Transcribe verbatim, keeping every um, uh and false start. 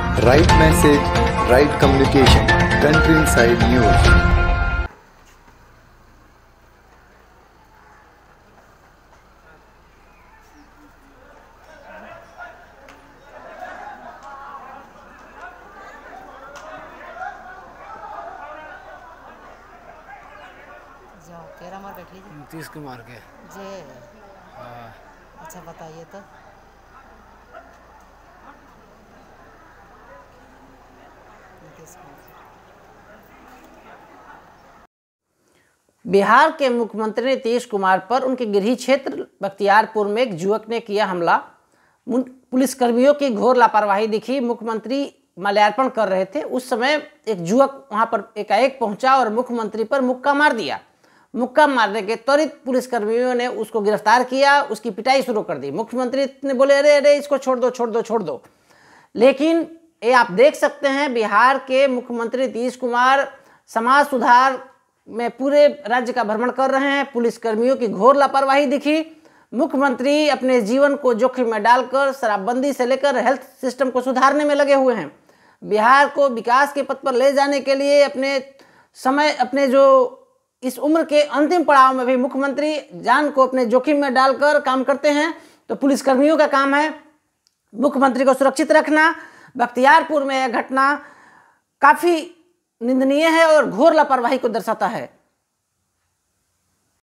Right message, right communication. Country Inside News. जाओ केरा मार बैठ लीजिए। नीतीश कुमार के जे हाँ। अच्छा बताइए तो। नीतीश कुमार बिहार के मुख्यमंत्री नीतीश कुमार पर उनके गृह क्षेत्र बख्तियारपुर में एक युवक ने किया हमला। पुलिसकर्मियों की घोर लापरवाही दिखी। मुख्यमंत्री माल्यार्पण कर रहे थे, उस समय एक युवक वहां पर एकाएक पहुंचा और मुख्यमंत्री पर मुक्का मार दिया। मुक्का मारने के त्वरित पुलिसकर्मियों ने उसको गिरफ्तार किया, उसकी पिटाई शुरू कर दी। मुख्यमंत्री ने बोले अरे अरे इसको छोड़ दो छोड़ दो छोड़ दो। लेकिन ये आप देख सकते हैं बिहार के मुख्यमंत्री नीतीश कुमार समाज सुधार में पूरे राज्य का भ्रमण कर रहे हैं। पुलिसकर्मियों की घोर लापरवाही दिखी। मुख्यमंत्री अपने जीवन को जोखिम में डालकर शराबबंदी से लेकर हेल्थ सिस्टम को सुधारने में लगे हुए हैं। बिहार को विकास के पथ पर ले जाने के लिए अपने समय अपने जो इस उम्र के अंतिम पड़ाव में भी मुख्यमंत्री जान को अपने जोखिम में डालकर काम करते हैं। तो पुलिसकर्मियों का काम है मुख्यमंत्री को सुरक्षित रखना। बख्तियारपुर में यह घटना काफ़ी निंदनीय है और घोर लापरवाही को दर्शाता है।